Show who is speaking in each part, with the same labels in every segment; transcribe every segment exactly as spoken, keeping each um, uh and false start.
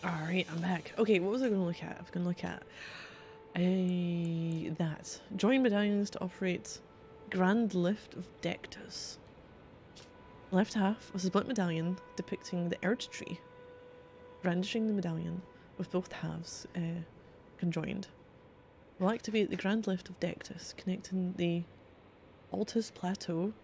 Speaker 1: Alright, I'm back. Okay, what was I going to look at? I was going to look at uh, that. Join medallions to operate Grand Lift of Dectus. Left half was a split medallion depicting the Erd tree, brandishing the medallion with both halves uh, conjoined. Will activate the Grand Lift of Dectus, connecting the Altus Plateau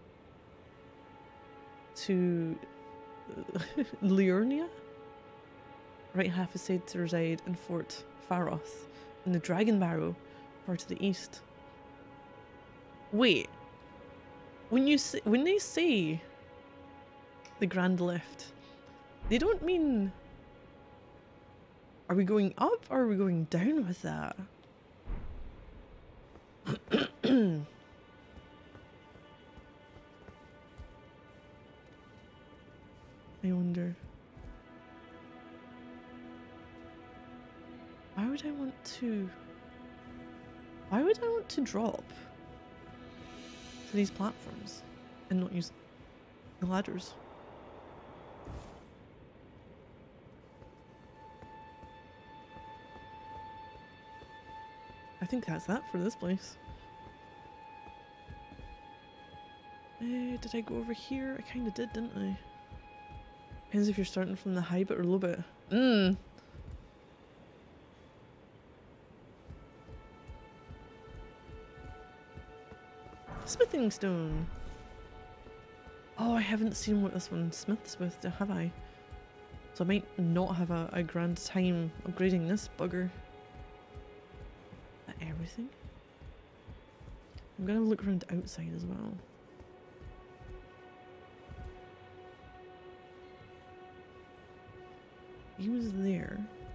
Speaker 1: to Liurnia. Right half is said to reside in Fort Faroth, in the Dragon Barrow, far to the east. Wait, when you say, when they say the Grand Lift, they don't mean, are we going up or are we going down with that? I wonder. Why would I want to... Why would I want to drop to these platforms and not use the ladders? I think that's that for this place. Uh, did I go over here? I kind of did, didn't I? Depends if you're starting from the high bit or low bit. Mmm. Smithing stone. Oh, I haven't seen what this one smiths with, have I? So I might not have a, a grand time upgrading this bugger. Is that everything? I'm gonna look around outside as well. He was there.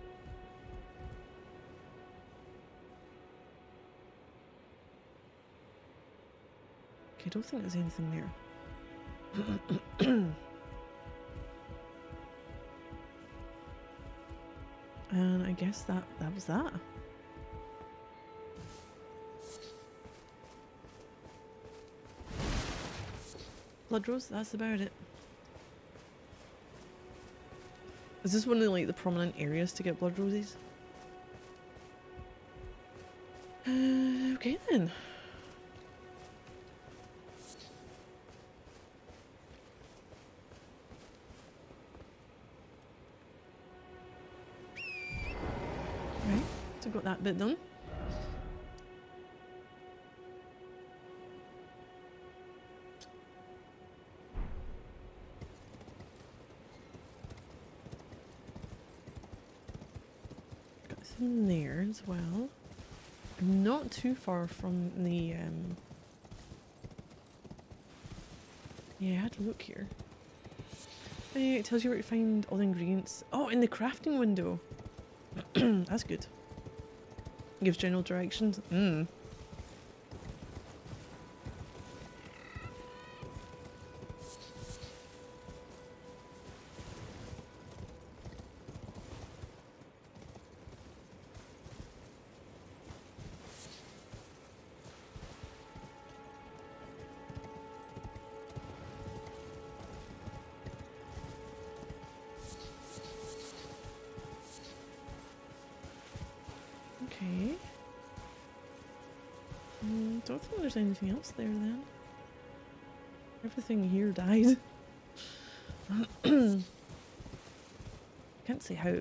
Speaker 1: I don't think there's anything there. And I guess that that was that. Blood rose, that's about it. Is this one of like the prominent areas to get blood roses? Uh, okay then. Got that bit done. Got some there as well. I'm not too far from the um yeah, I had to look here. Uh, it tells you where to find all the ingredients. Oh, in the crafting window. That's good. Gives general directions. Mm. Okay. Mm, don't think there's anything else there then. Everything here died. Can't see how.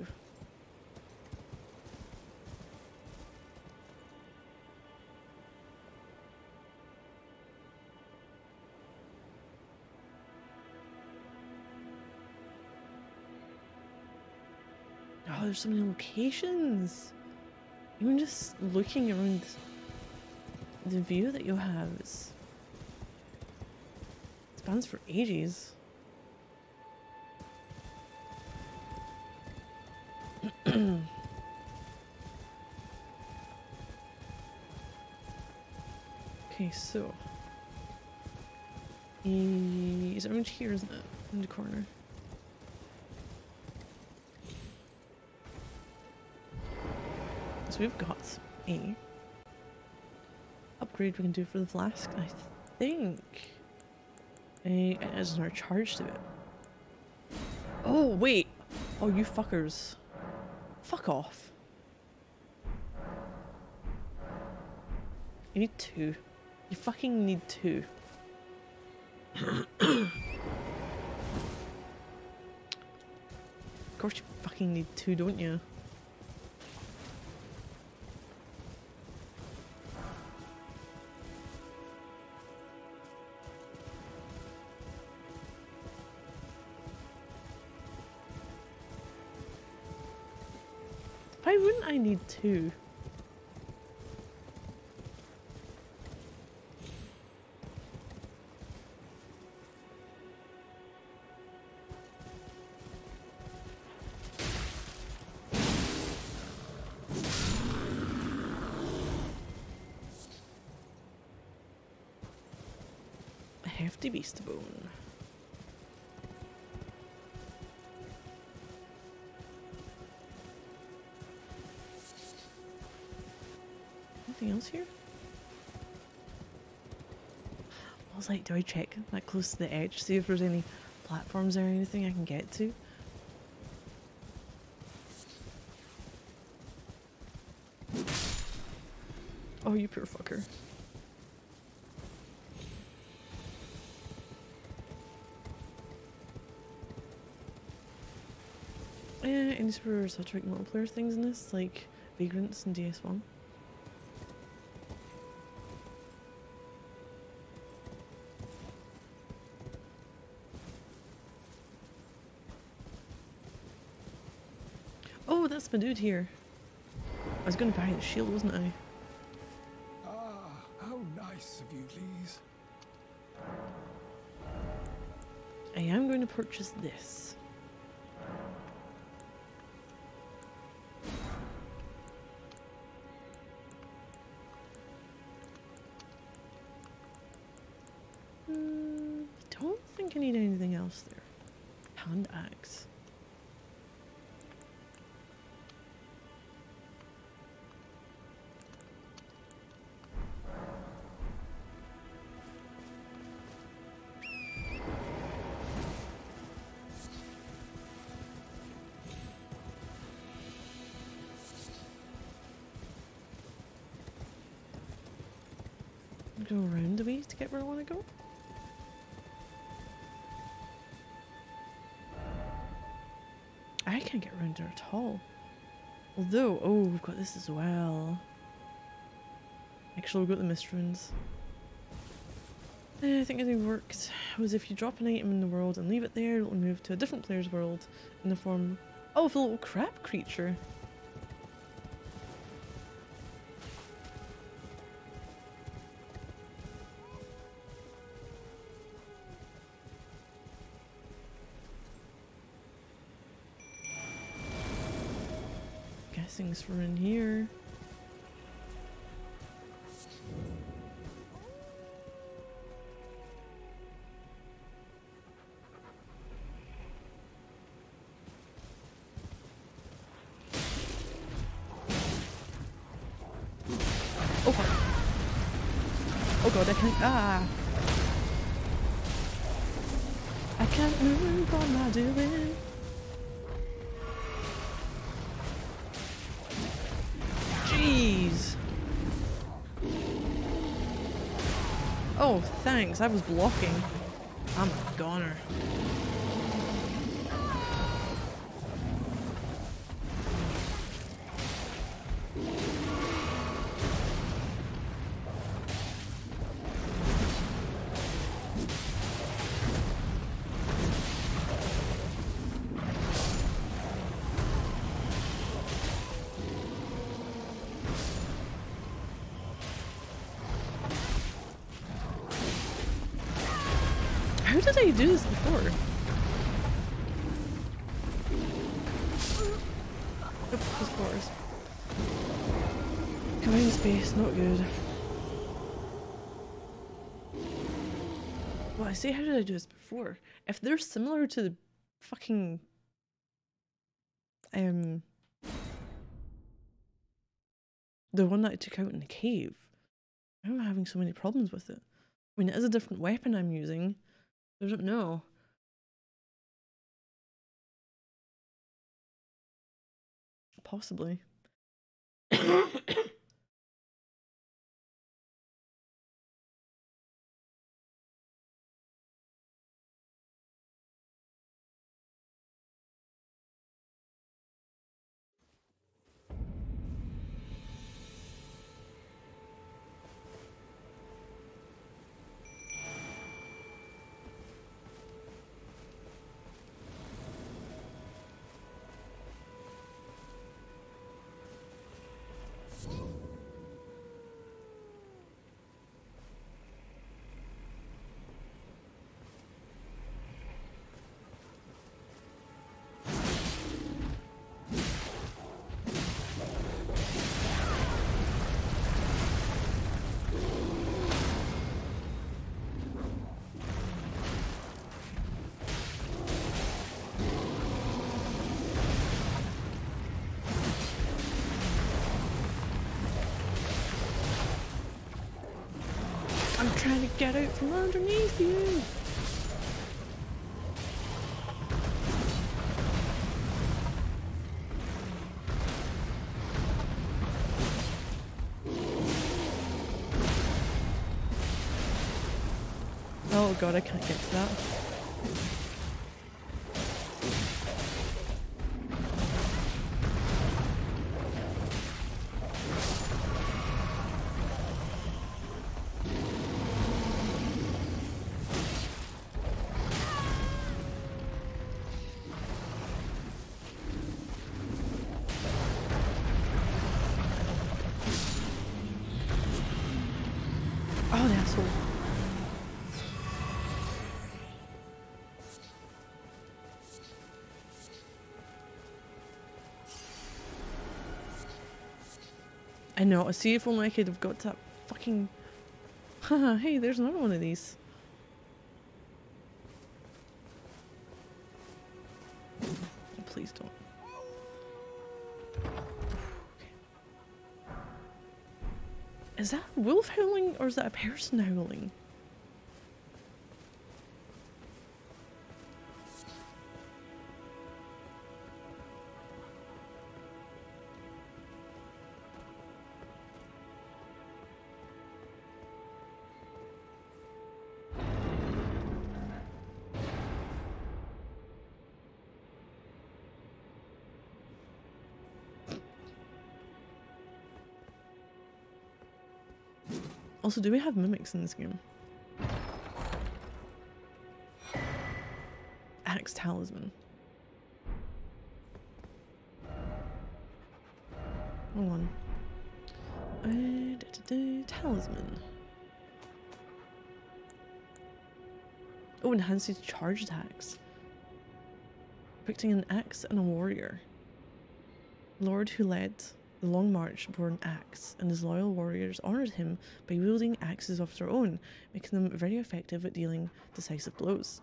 Speaker 1: Oh, there's so many locations. Even just looking around the view that you have is spans for ages. Okay, so he's around here, isn't it? In the corner. So we've got a upgrade we can do for the flask. I think a, it has another charge to it. Oh wait! Oh, you fuckers! Fuck off. You need two. You fucking need two. Of course you fucking need two, don't you? Why wouldn't I need two? A hefty beast of bone. Anything else here? I was like, do I check that close to the edge, see if there's any platforms or anything I can get to? Oh, you poor fucker. Uh, any sort of Star Trek multiplayer things in this, like Vagrants and D S one? Oh, that's my dude here. I was going to buy the shield, wasn't I?
Speaker 2: Ah, how nice of you, Lise.
Speaker 1: I am going to purchase this. Hmm, don't think I need anything else there. Hand axe. Go around a way to get where I want to go. I can't get around there at all. Although, oh, we've got this as well. Actually, we've got the mist runes. Eh, I think it worked was if you drop an item in the world and leave it there, it'll move to a different player's world in the form of a little crab creature. Guessing for in here. Oh fuck. Oh god, I can't. Ah! I can't move, what am I doing? Jeez! Oh, thanks, I was blocking. I'm a goner. How did I do this before? Yep, of course. Command space, not good. Well, I say, how did I do this before? If they're similar to the fucking um the one that I took out in the cave, why am I having so many problems with it? I mean, it is a different weapon I'm using. I don't know. possibly. I'm trying to get out from underneath you. Oh god, I can't get to that. Oh, the asshole. I know, see if only I could have got that fucking... Haha, hey, there's another one of these. Oh, please don't. Okay. Is that a wolf howling or is that a person howling? Also, do we have mimics in this game? Axe Talisman. Hold on. Uh, da, da, da, talisman. Oh, enhances charge attacks. Depicting an axe and a warrior. Lord who led the Long March bore an axe, and his loyal warriors honoured him by wielding axes of their own, making them very effective at dealing decisive blows.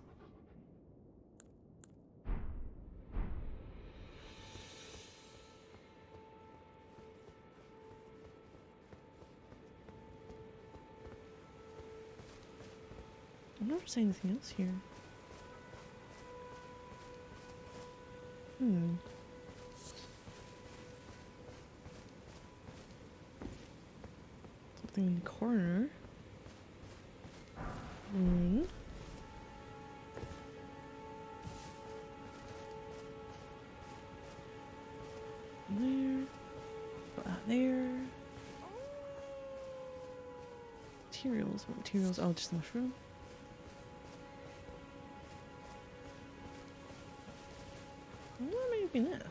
Speaker 1: I've never seen anything else here. Hmm. Something in the corner. Hmm. There. Put that there. Materials. What materials? Oh, just the mushroom. What may have been it?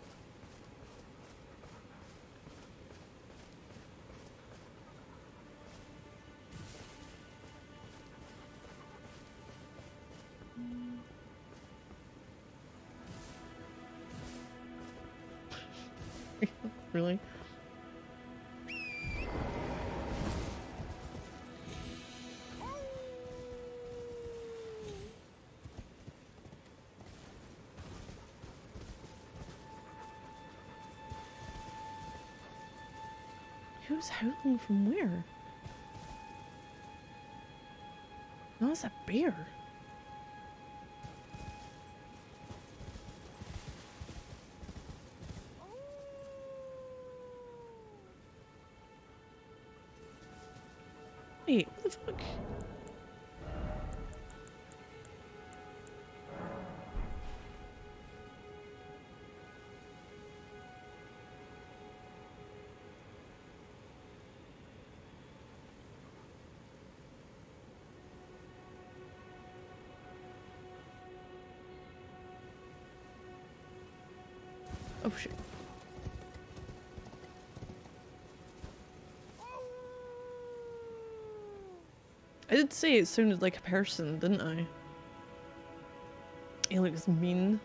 Speaker 1: Really? Who's howling from where? No, it's a bear. the fuck? Oh shit. I did say it sounded like a person, didn't I? He looks mean.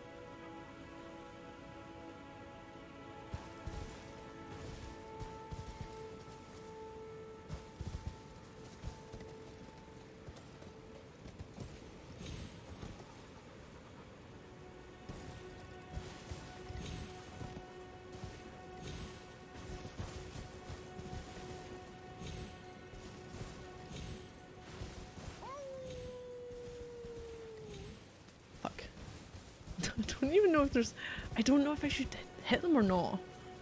Speaker 1: I don't even know if there's... I don't know if I should hit them or not.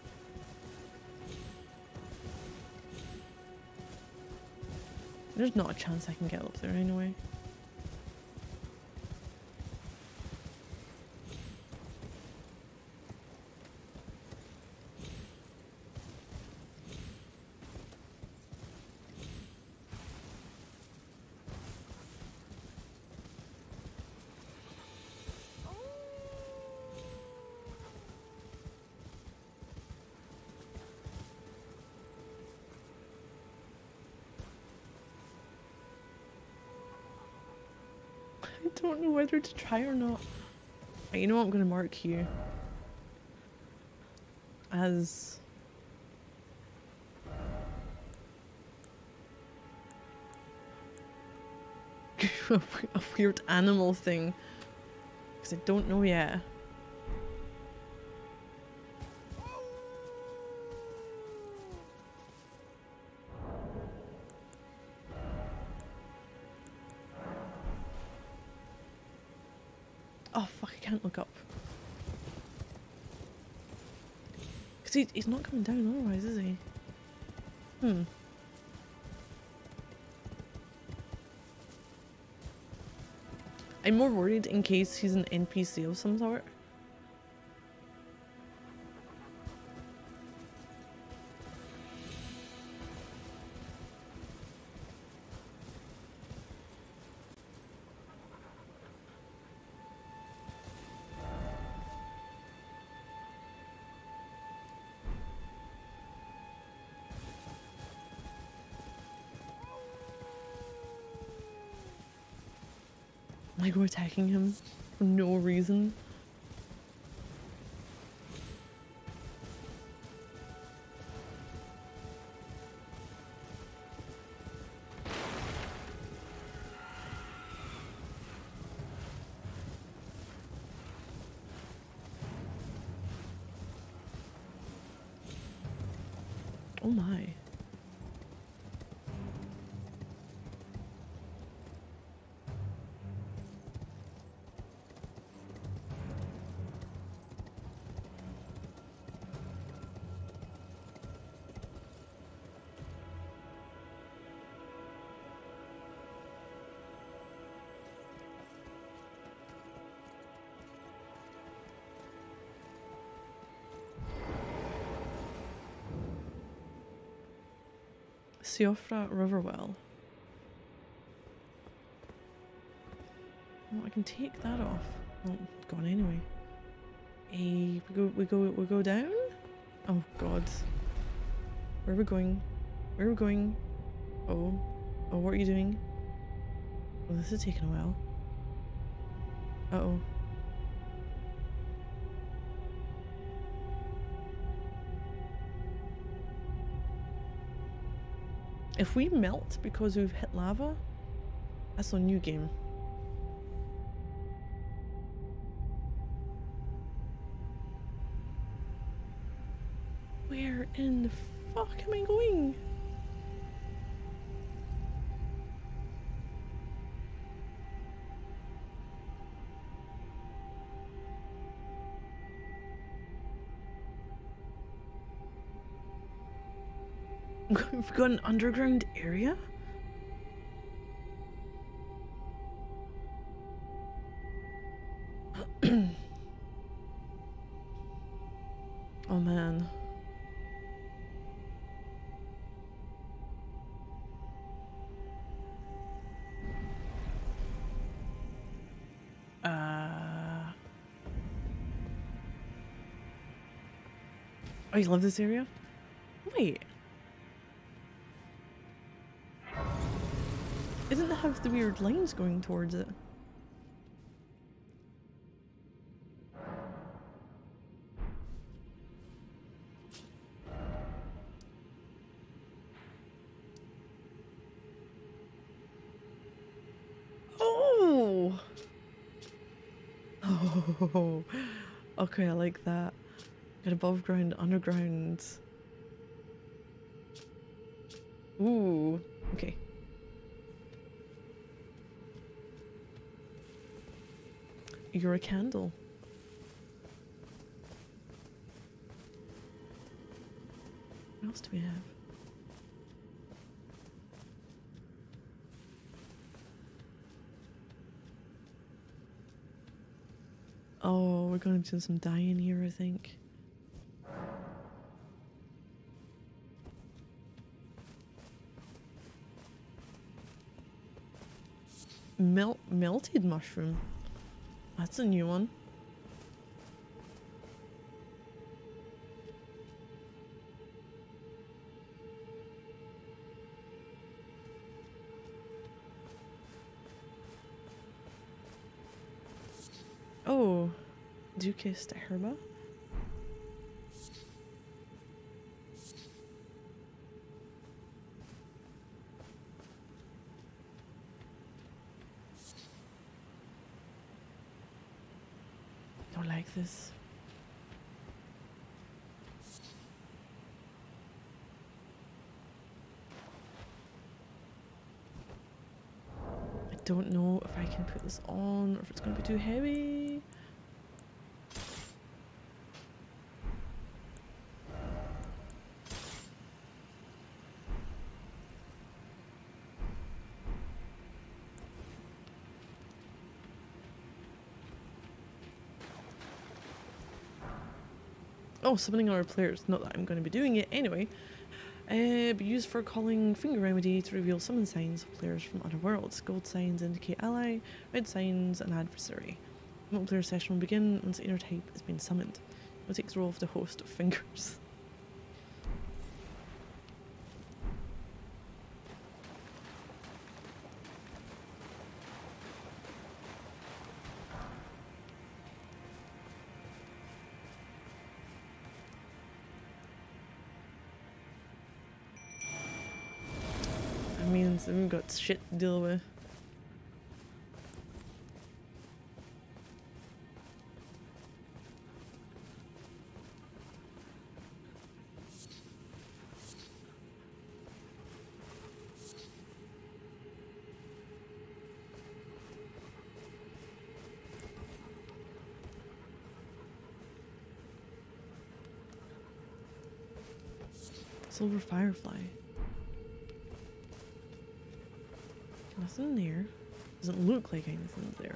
Speaker 1: There's not a chance I can get up there anyway. I don't know whether to try or not. Right, you know what? I'm going to mark you as a weird animal thing because I don't know yet. Oh fuck, I can't look up. Because he, he's not coming down otherwise, is he? Hmm. I'm more worried in case he's an N P C of some sort. Like we're attacking him for no reason. Oh my. Siofra Riverwell. Well, I can take that off. Oh, it's gone anyway. Hey, we go, we go, we go down? Oh god. Where are we going? Where are we going? Oh. Oh, what are you doing? Oh, this is taking a while. Uh-oh. If we melt because we've hit lava, that's a new game. Where in the fuck am I going? We've got an underground area? Oh man. Uh. Oh, you love this area? Wait. It didn't have the weird lines going towards it. Oh! Oh, okay, I like that. Got above ground, underground. Ooh, okay. You're a candle. What else do we have? Oh, we're going to do some dyeing here, I think. Melt melted mushroom. That's a new one. Oh, Ducus de Herba. Don't like this. I don't know if I can put this on or if it's going to be too heavy. Oh, summoning other players. Not that I'm going to be doing it anyway. Uh, be used for calling Finger Remedy to reveal summon signs of players from other worlds. Gold signs indicate ally, red signs an adversary. Multiplayer session will begin once the inner type has been summoned. It will take the role of the host of fingers. That means we've got shit to deal with. Silver Firefly. Nothing there. Doesn't look like anything's there.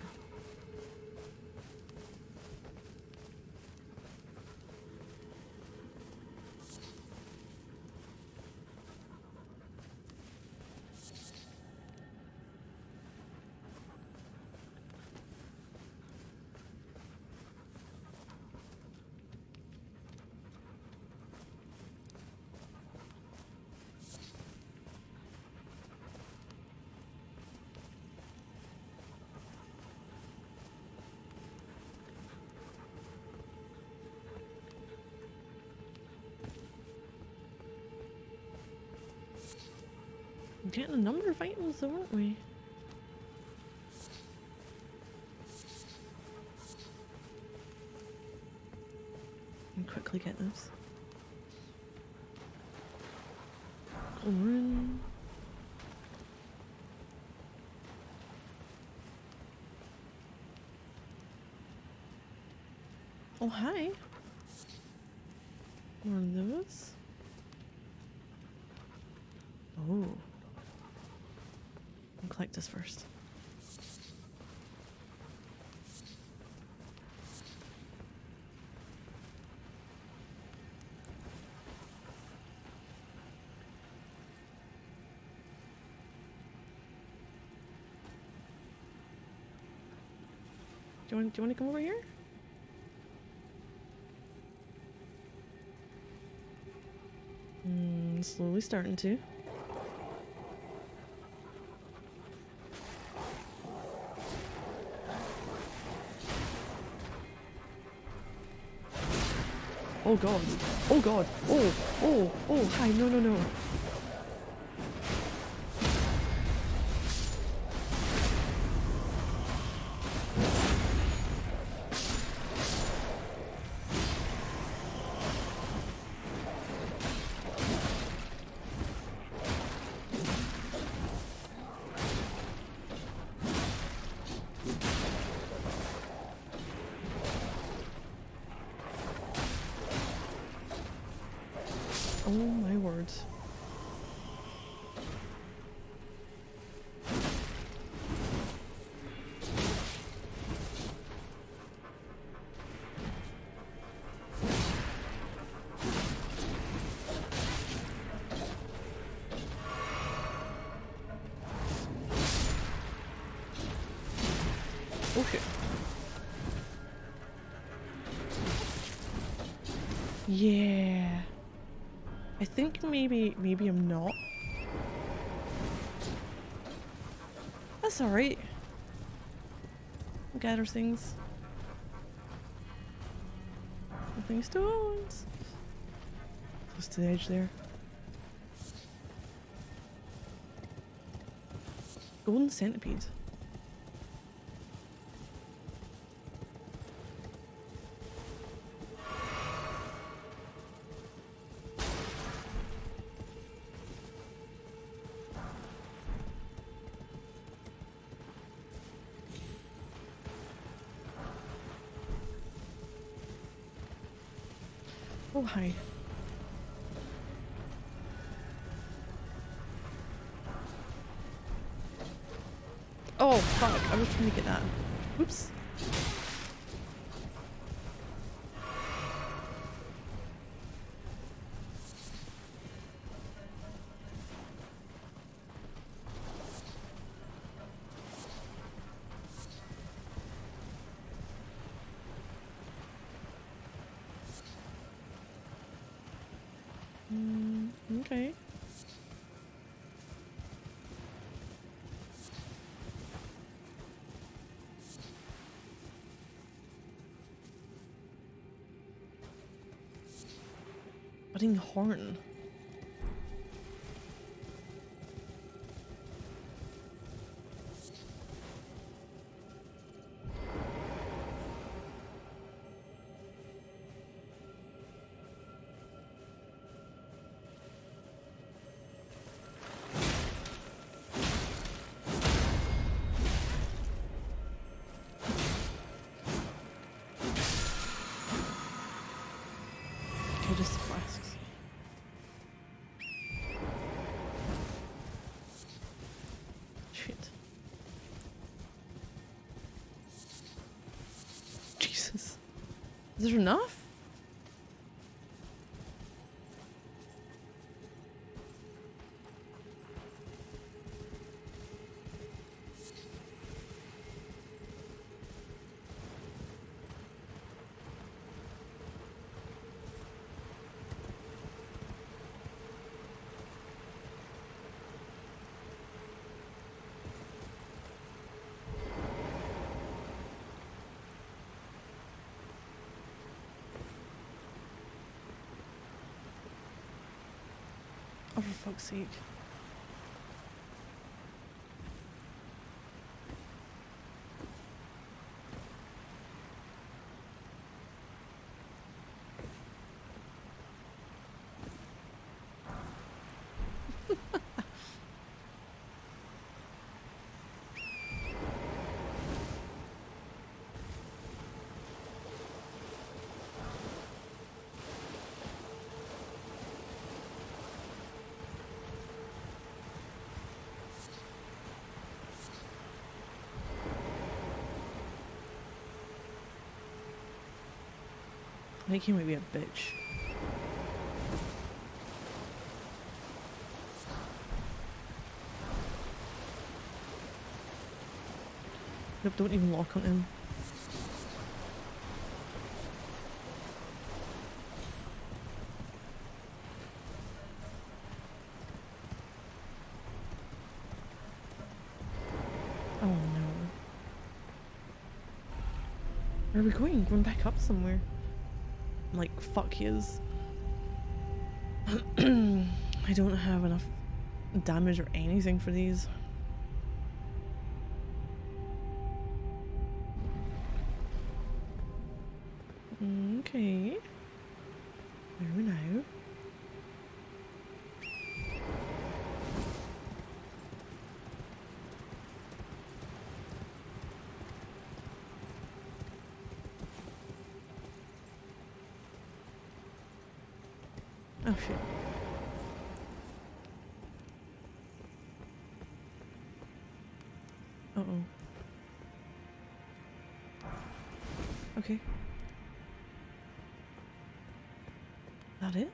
Speaker 1: We're getting a number of items though, aren't we? And quickly get this. Rune. Oh, hi. One of those. Oh. I'll collect this first. Do you want? Do you want to come over here? Mm, slowly starting to. Oh god. Oh god. Oh, oh, oh, hi, no, no, no. Oh my word. Okay. Yeah. I think maybe, maybe I'm not. That's alright. Gather things. Nothing stones. Close to the edge there. Golden centipede. Oh, hi. Oh, fuck. I was trying to get that. Oops. Mm, okay. Budding horn. Okay, just the flasks. Shit. Jesus. Is there enough? Oh, for fuck's sake. I think he might be a bitch. Nope, don't even lock on him. Where are we going? Going back up somewhere. I'm like, fuck yous. I don't have enough damage or anything for these. Okay. Where are we now? Oh shit. Uh oh. Okay. That it?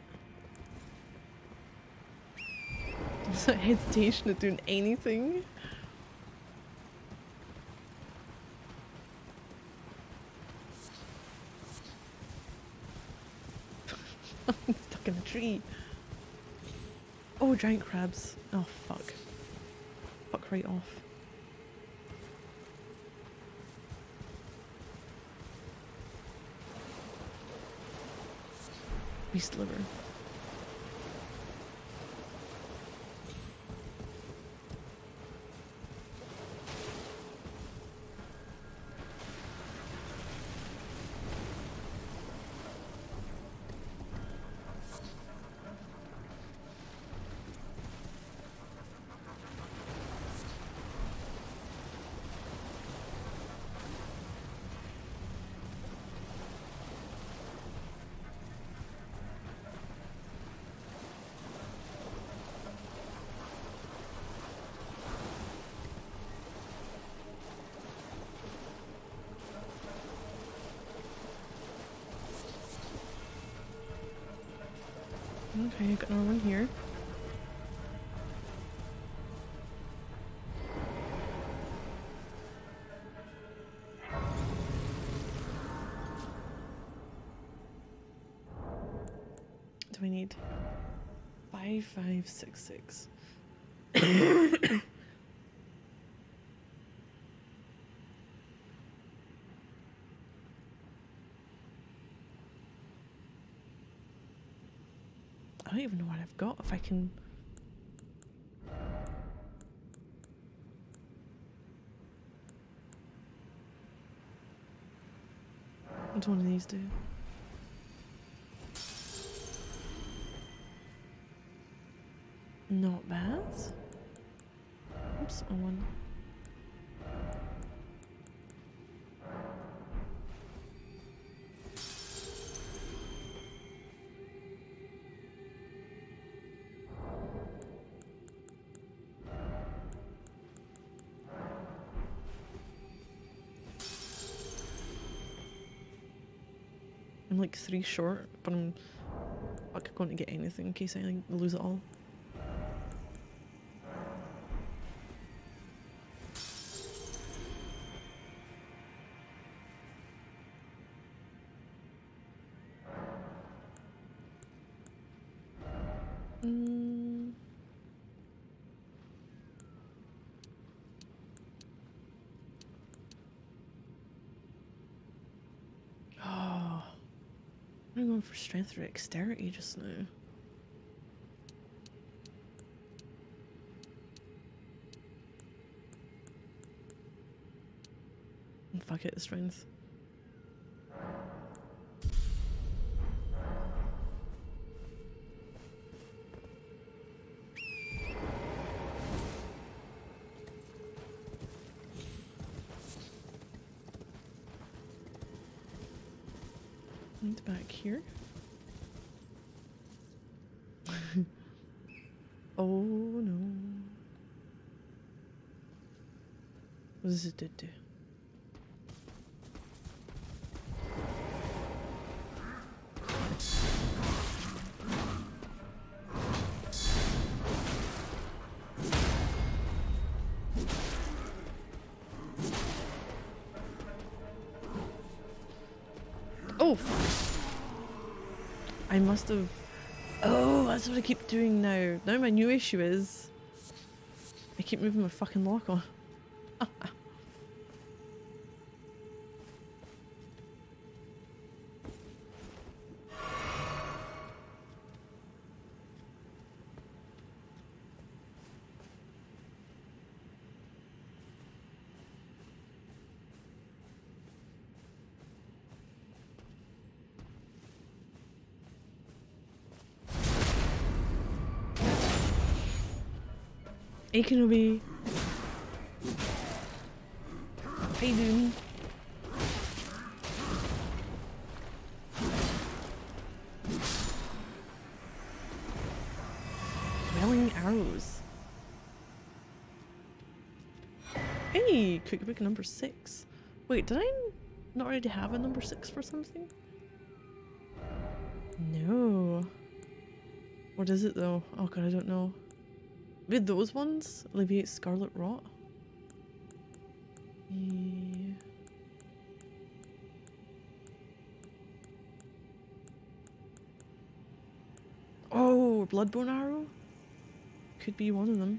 Speaker 1: There's no hesitation at doing anything. I'm stuck in a tree. Oh, giant crabs. Oh, fuck. Fuck right off. Beast liver. Okay, got another one here. Do I need five, five, six, six? I don't even know what I've got, if I can... What do one of these do? Not bad. Oops, on one. I'm like three short, but I'm fuck going to get anything in case I like, lose it all. Mm. Oh, I'm going for strength or dexterity just now. And fuck it, strength. And back here. Oh no. What does it do? Oh, fuck. I must have... Oh, that's what I keep doing now. Now my new issue is... I keep moving my fucking lock on. Hey Kenobi. Hey Doom. Smelling arrows. Hey, cookbook number six. Wait, did I not already have a number six for something? No. What is it though? Oh god, I don't know. Maybe those ones? Alleviate scarlet rot? Yeah. Oh, Bloodbone Arrow? Could be one of them.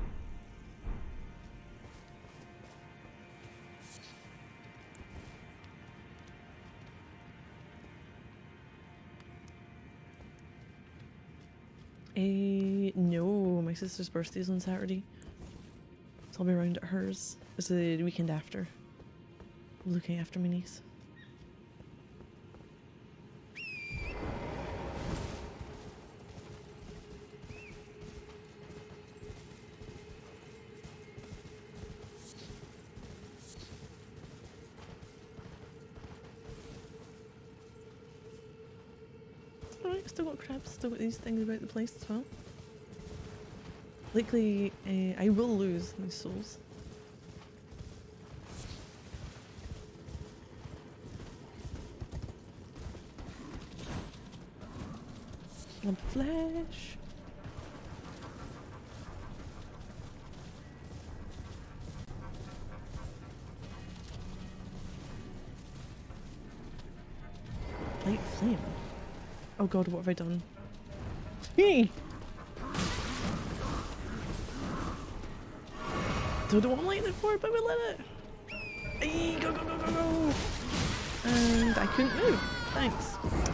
Speaker 1: Eh, no, my sister's birthday's on Saturday. So I'll be around at hers. It's the weekend after. I'm looking after my niece. Alright, still got crabs, still got these things about the place as well. Likely, uh, I will lose these souls. Lump of flesh. Light flame. Oh god, what have I done? Hey! Don't know what I'm lighting it for, but we lit it! Hey, go, go, go, go, go! And I couldn't move. Thanks.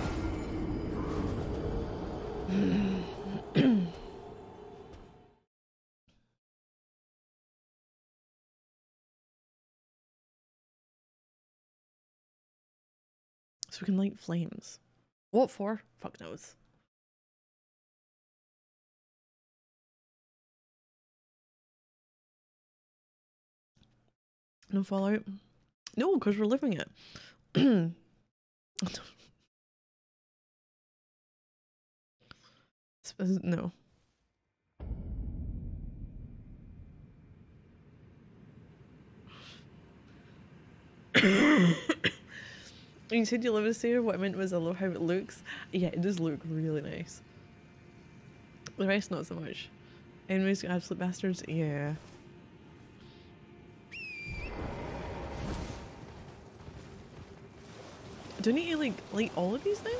Speaker 1: So we can light flames. What for? Fuck knows. No fallout? No, because we're living it. No. You said you live in a Stair, what I meant was I love how it looks. Yeah, it does look really nice. The rest not so much. Enemies, absolute bastards, yeah. Do I need to like light all of these then?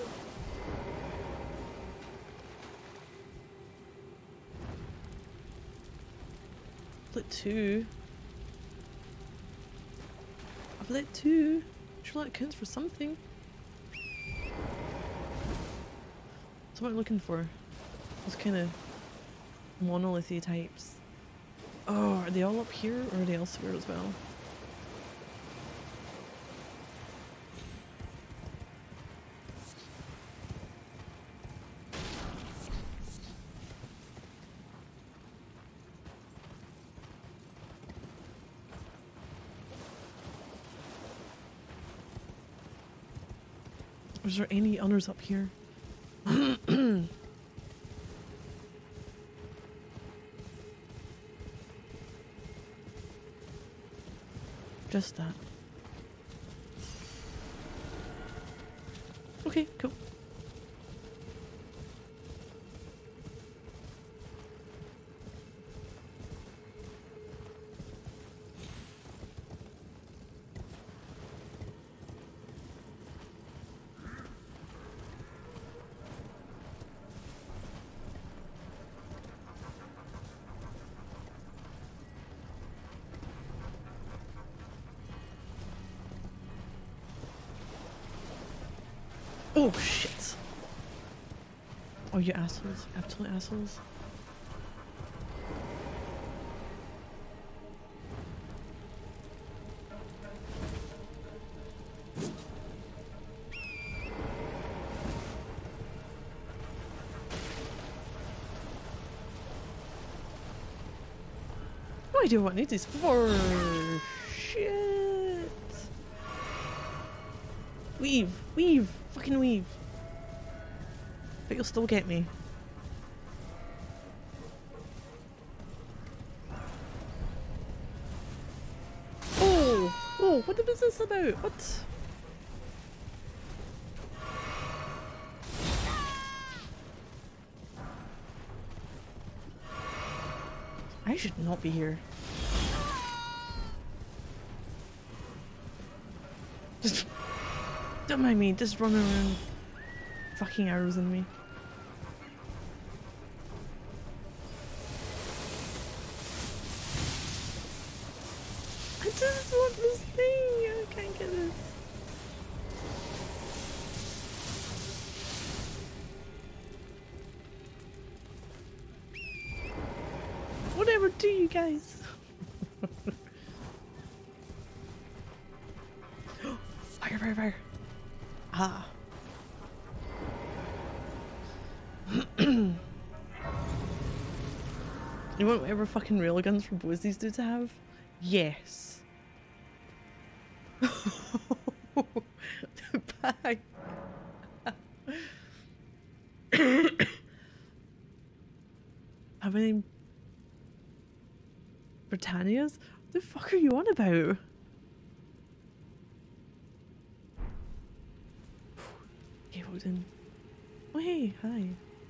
Speaker 1: Lit two. I've lit two. Sure that counts for something. So what am I looking for? Those kind of monolithy types. Oh, are they all up here or are they elsewhere as well? Is there any others up here? Just that. Okay, cool. Oh shit! Oh, you assholes. Absolute assholes. idea what I need this for. Shit. Weave, weave, fucking weave. But you'll still get me. Oh, oh, what is this about? What? I should not be here. Just don't mind me, just run around fucking arrows in me. I just want this thing! I can't get this. Whatever do you guys? Fire, fire, fire. Ah. You want whatever fucking railguns for bows these dudes have? Yes. Bye. Have any Britannias? What the fuck are you on about? Okay, walked in. Oh hey, hi.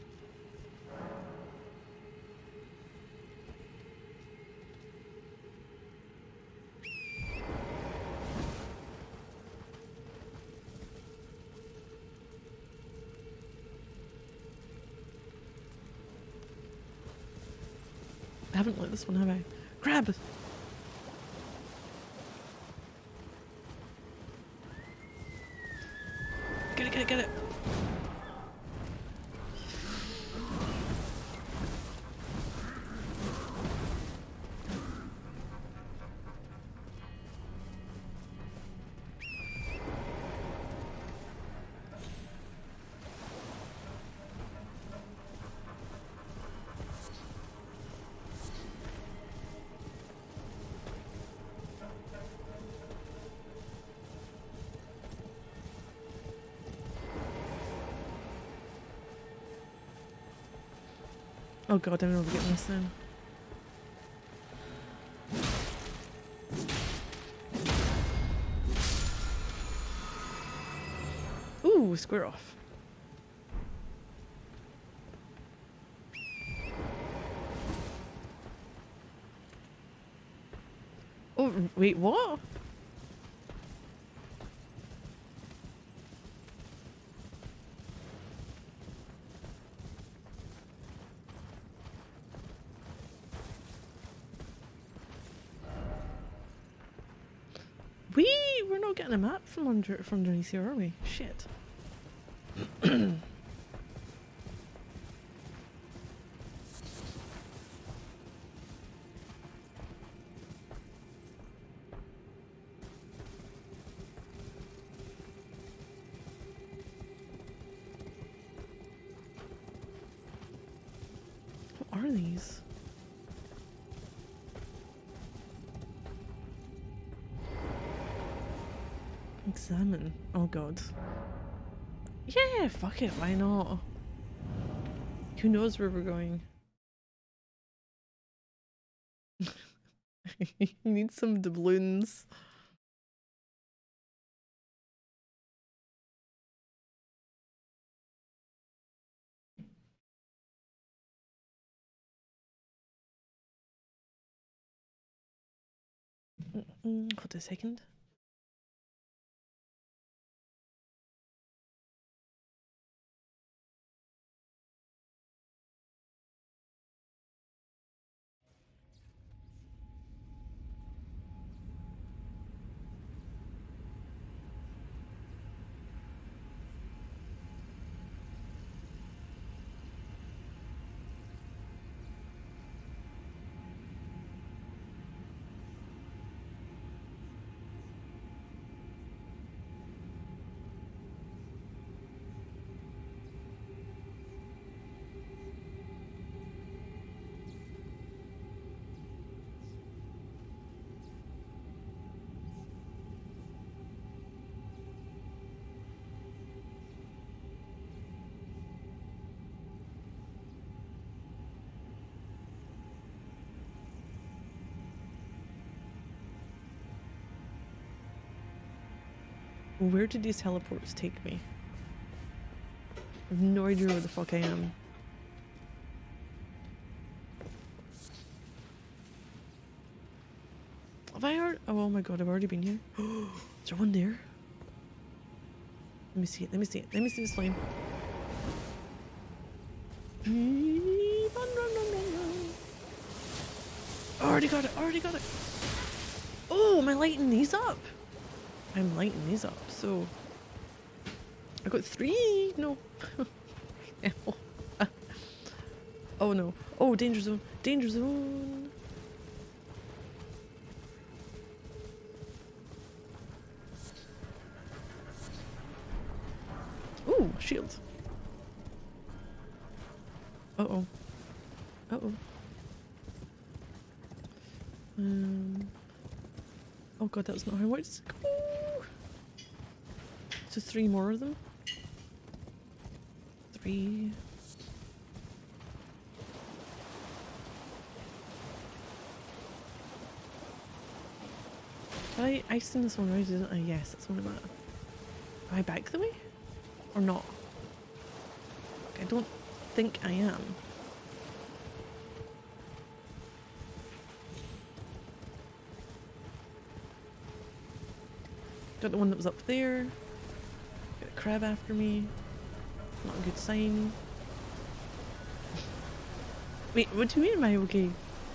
Speaker 1: I haven't lit this one, have I? Grab! Get it, get it, get it! Oh god, I'm never getting this then. Ooh, square off. Oh, wait, what? We we're not getting a map from under from underneath here, are we? Shit. What are these? Examine. Oh god. Yeah, fuck it, why not? Who knows where we're going? You need some doubloons. Mm, hold a second. Where did these teleports take me? I have no idea where the fuck I am. Have I heard? Oh my god, I've already been here. Is there one there? Let me see it, let me see it, let me see the slime. Run, run, run, run, run. Already got it, already got it. Oh, am I lighting these up? I'm lighting these up, so... I got three! No. Oh no. Oh, danger zone, danger zone. Ooh, shield. Uh-oh. Uh-oh. Um... Oh god, that's not how I wanted to go. So three more of them. Three. Did I, I seen this one right, didn't I? Yes, that's one of that. Am I back the way? Or not? I don't think I am. Got the one that was up there. Got a crab after me. Not a good sign. Wait, what do you mean am I okay?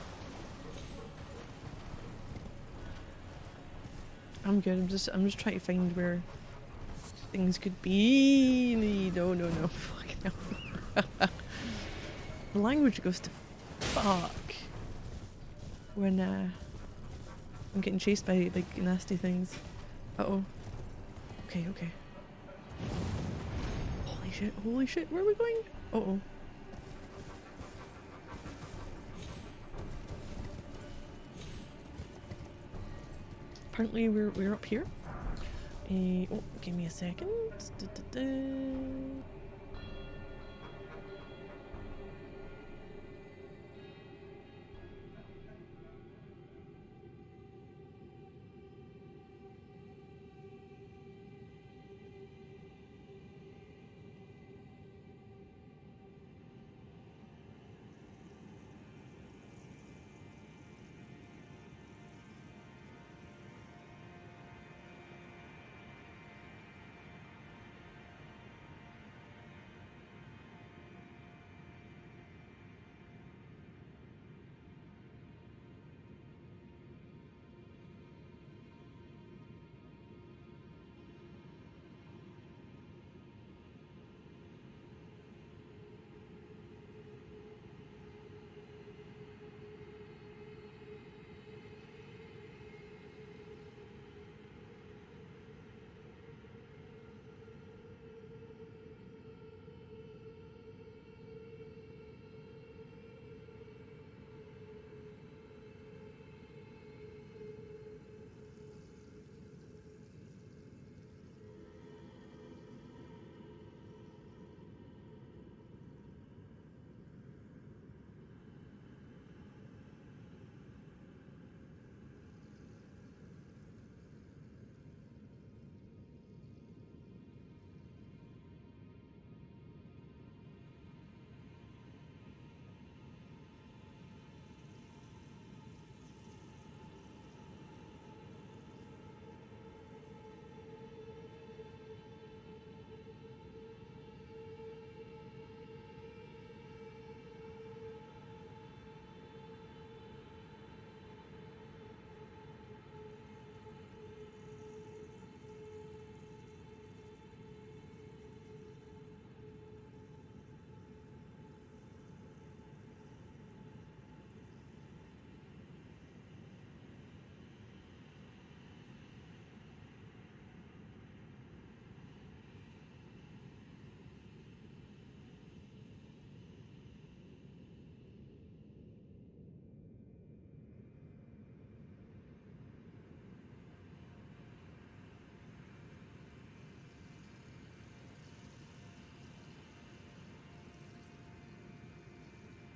Speaker 1: I'm good, I'm just I'm just trying to find where things could be. No, no, no. Fuck no. The language goes to fuck when uh, I'm getting chased by big nasty things. Uh oh. Okay, okay. Holy shit, holy shit, where are we going? Uh oh. Apparently we're we're up here. Uh, oh, give me a second. Da, da, da.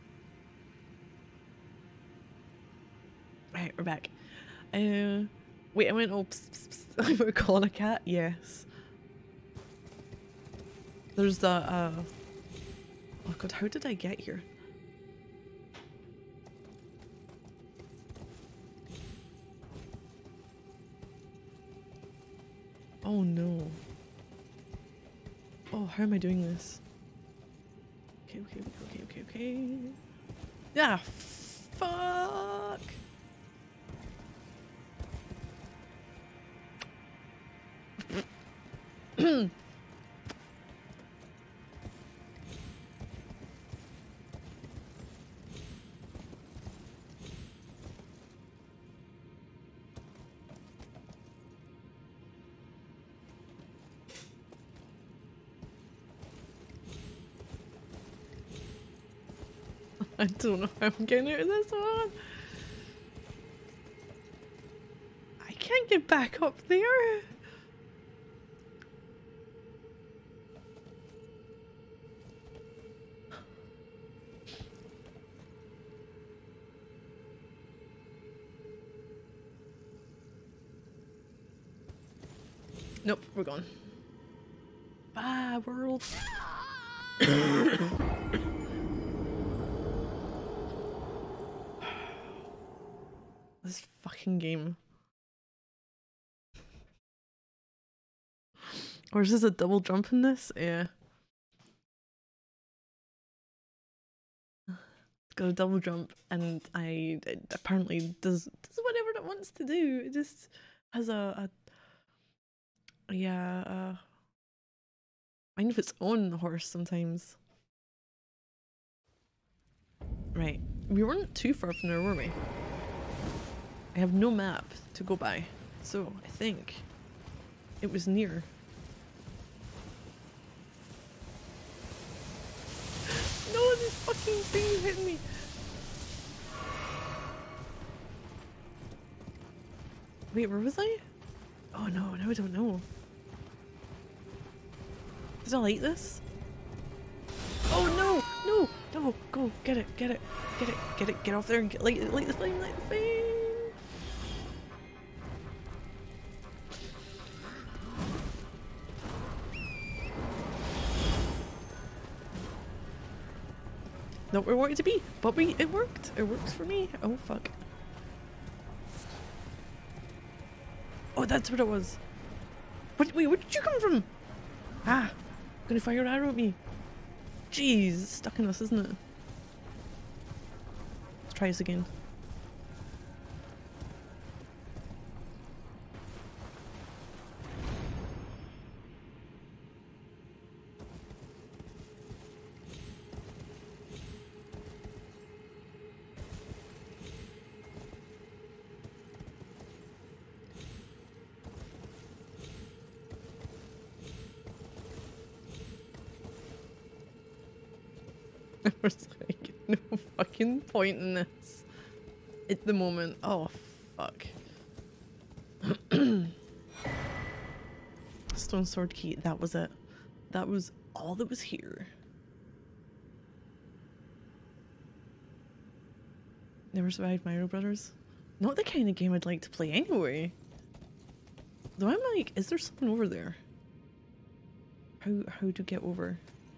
Speaker 1: Right, we're back. Uh, Wait, I went all psst, psst, psst. I'm calling a cat? Yes. There's the, uh... oh god, how did I get here? Oh no. Oh, how am I doing this? Okay, okay, okay, okay, okay, okay. Yeah, fuck! I don't know how I'm getting out of this one. I can't get back up there. Nope, we're gone. Bye, world. This fucking game. Or is this a double jump in this? Yeah. It's got a double jump, and I it apparently does does whatever it wants to do. It just has a, a yeah, uh, mind of its own horse sometimes. Right, we weren't too far from there, were we? I have no map to go by, so I think it was near. No, this fucking thing is hitting me. Wait, where was I? Oh no, now I don't know. Did I light this? Oh no, no, no, go, get it, get it, get it, get it, get off there and get, light, light the flame, light the flame. Not where I wanted to be, but we, it worked. It worked for me. Oh fuck. Oh, that's what it was. What? Wait, where did you come from? Ah, gonna fire an arrow at me. Jeez, it's stuck in us, isn't it? Let's try this again. I was like, no fucking point in this at the moment. Oh, fuck. Stone sword key, that was it. That was all that was here. Never survived Mario Brothers. Not the kind of game I'd like to play anyway. Though I'm like, is there someone over there? How, how to get over?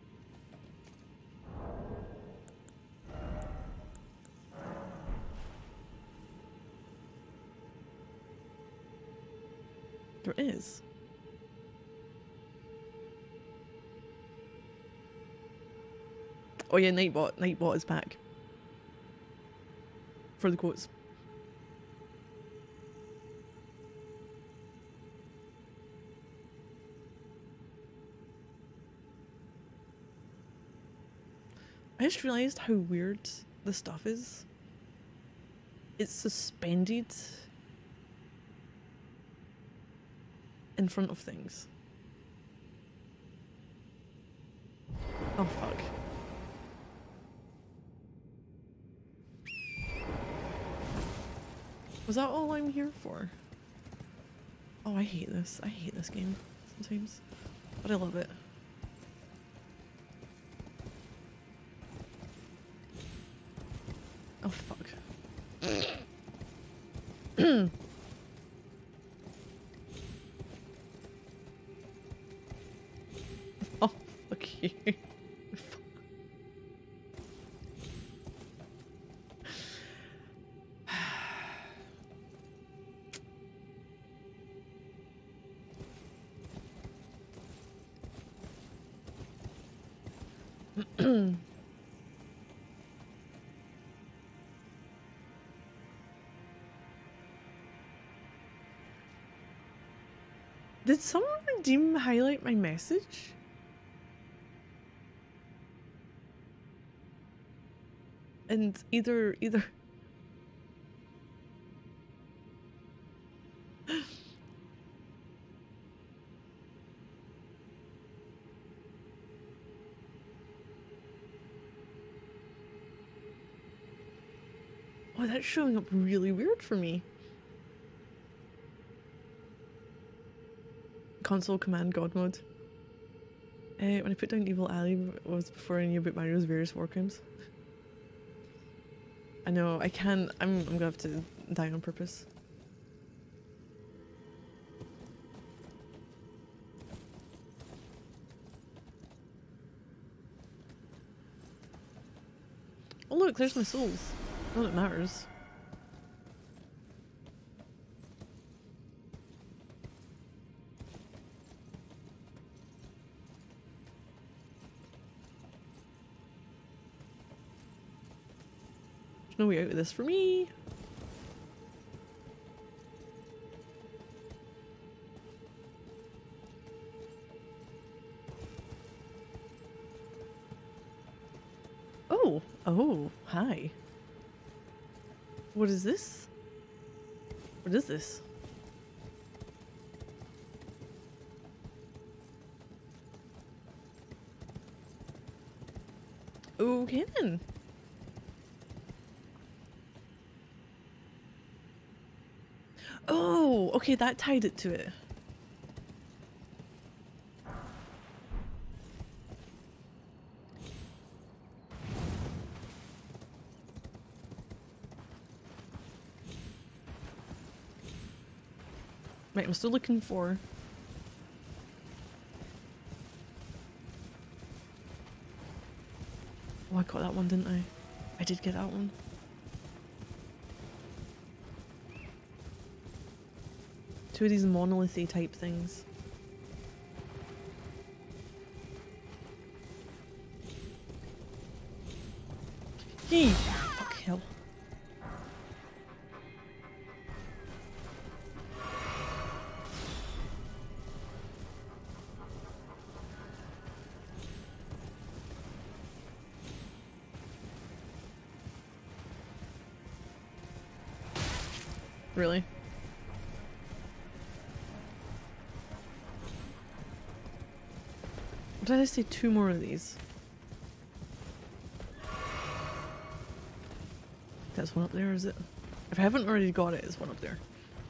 Speaker 1: There is. Oh yeah, Nightbot. Nightbot is back. For the quotes. I just realised how weird the stuff is. It's suspended in front of things. Oh fuck. Was that all I'm here for? Oh, I hate this. I hate this game sometimes. But I love it. Oh fuck. Did someone redeem highlight my message? And either either oh, that's showing up really weird for me. Console command god mode. Uh, when I put down Evil Alley was before I knew about Mario's various war crimes. I know, I can't, I'm, I'm gonna have to die on purpose. Oh look, there's my souls. Not that it matters. There's no way out of this for me. Oh, oh, hi. What is this? What is this? Okay then. Oh, okay, that tied it to it. Right, I'm still looking for... Oh, I got that one, didn't I? I did get that one. Two of these monolithy type things. Yee! Fuck hell. Really? Did I say two more of these? That's one up there, is it? If I haven't already got it, it's one up there.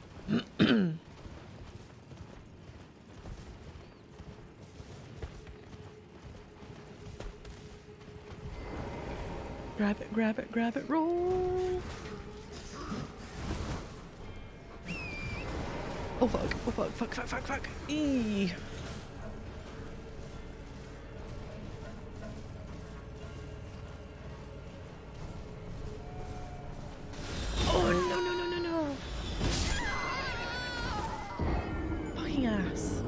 Speaker 1: Grab it, grab it, grab it, roll! Oh fuck, oh fuck, fuck, fuck, fuck, fuck! Eee! Oh no no no no no! Fucking ass.